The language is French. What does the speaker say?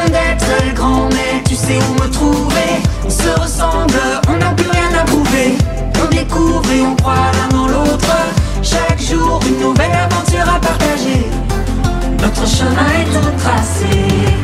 d'être grand, mais tu sais où me trouver. On se ressemble, on n'a plus rien à prouver. On découvre et on croit l'un dans l'autre. Chaque jour une nouvelle aventure à partager. Notre chemin est tout tracé.